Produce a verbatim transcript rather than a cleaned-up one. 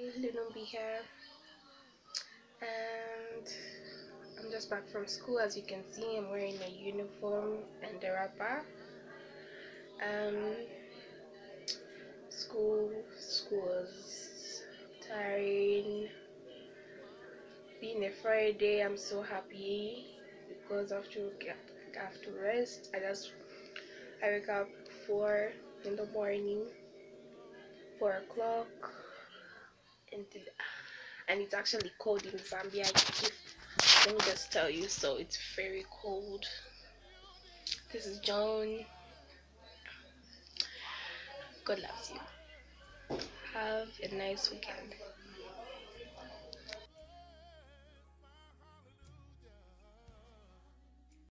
Lunumbi here, and I'm just back from school. As you can see, I'm wearing a uniform and a wrapper. Um, school, school was tiring. Being a Friday, I'm so happy because after I have to rest. I just I wake up four in the morning, four o'clock, and and it's actually cold in Zambia. If, let me just tell you, so it's very cold. This is Joan. God loves you. Have a nice weekend.